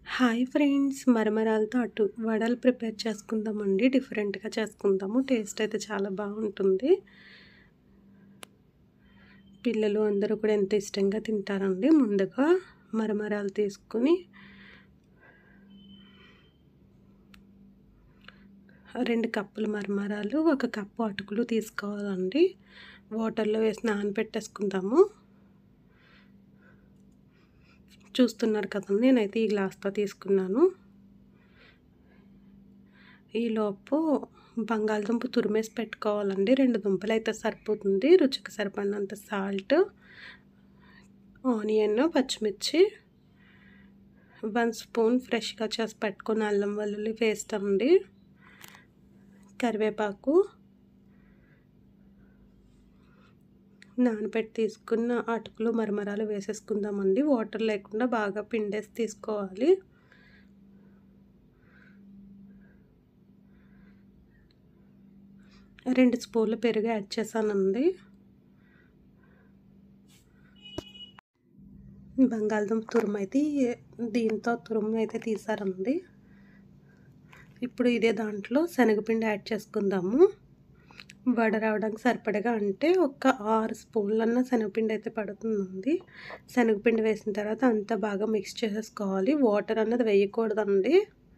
Hi friends, మరమరాలతో వడలు prepare చేసుకుందామండి. డిఫరెంట్గా చేసుకుందాము. టేస్ట్ అయితే చాలా బాగుంటుంది. పిల్లలు అందరూ కూడా ఎంతో ఇష్టంగా తింటారండి. ముందుగా మరమరాలు తీసుకుని 2 కప్పుల మరమరాలు, 1 కప్పు అటుకులు తీసుకోవాలండి. వాటర్లో వేసి నానబెట్టేసుకుందాము. చూస్తున్నారు కదండి, నేనైతే ఈ గ్లాస్తో తీసుకున్నాను. ఈలోపు బంగాళదుంప తురిమేసి పెట్టుకోవాలండి. 2 దుంపలు అయితే సరిపోతుంది. రుచికి సరిపడినంత సాల్ట్, ఆనియన్, పచ్చిమిర్చి, 1 స్పూన్ ఫ్రెష్గా చేసి పెట్టుకున్న అల్లం వెల్లుల్లి పేస్ట్ అండి, కరివేపాకు, నానబెట్టి తీసుకున్న అటుకులు మరమరాలు వేసేసుకుందామండి. వాటర్ లేకుండా బాగా పిండేసి తీసుకోవాలి. రెండు స్పూన్లు పెరుగు యాడ్ చేశానండి. బంగాళదుంప తురుము అయితే దీంతో తురుము అయితే తీసారండి. ఇప్పుడు ఇదే దాంట్లో శనగపిండి యాడ్ చేసుకుందాము. వడ రావడానికి సరిపడగా, అంటే ఒక 6 స్పూన్లన్న శనగపిండి అయితే పడుతుందండి. శనగపిండి వేసిన తర్వాత అంతా బాగా మిక్స్ చేసేసుకోవాలి. వాటర్ అన్నది వేయకూడదండి.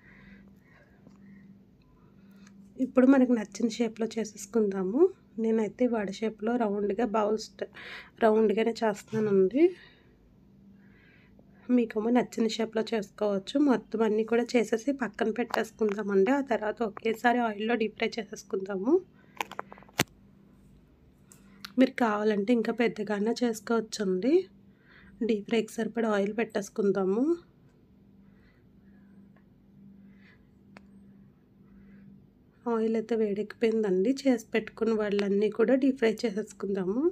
ఇప్పుడు మనకు నచ్చిన షేప్లో చేసేసుకుందాము. నేనైతే వడ షేప్లో రౌండ్గా రౌండ్గానే చేస్తున్నానండి. మీకేమో నచ్చిన షేప్లో చేసుకోవచ్చు. మొత్తం అన్నీ కూడా చేసేసి పక్కన పెట్టేసుకుందామండి. ఆ తర్వాత ఒకేసారి ఆయిల్లో డీప్ ఫ్రై చేసేసుకుందాము. మీరు కావాలంటే ఇంకా పెద్దగానే చేసుకోవచ్చండి. డీప్ ఫ్రైకి సరిపడా ఆయిల్ పెట్టేసుకుందాము. ఆయిల్ అయితే వేడెక్కిపోయిందండి. చేసి పెట్టుకున్న వాళ్ళన్నీ కూడా డీప్ ఫ్రై చేసేసుకుందాము.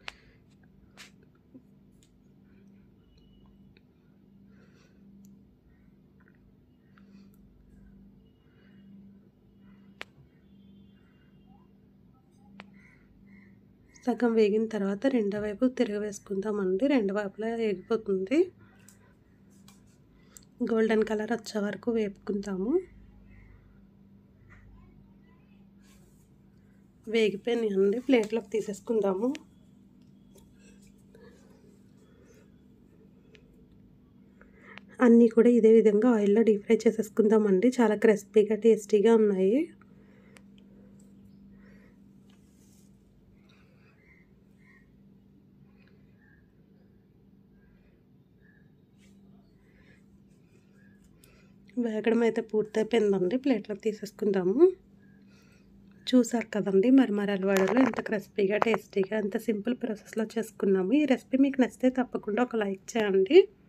సగం వేగిన తర్వాత రెండో వైపు తిరగవేసుకుందామండి. రెండు వైపులా వేగిపోతుంది. గోల్డెన్ కలర్ వచ్చే వరకు వేపుకుందాము. వేగిపోయినాయండి, ప్లేట్లోకి తీసేసుకుందాము. అన్నీ కూడా ఇదే విధంగా ఆయిల్లో డీప్ ఫ్రై చేసేసుకుందామండి. చాలా క్రిస్పీగా టేస్టీగా ఉన్నాయి. వేగడం అయితే పూర్తయిపోయిందండి. ప్లేట్లోకి తీసేసుకుందాము. చూసారు కదండి, మరమరాల వడలు ఎంత క్రిస్పీగా టేస్టీగా ఎంత సింపుల్ ప్రాసెస్లో చేసుకున్నాము. ఈ రెసిపీ మీకు నచ్చితే తప్పకుండా ఒక లైక్ చేయండి.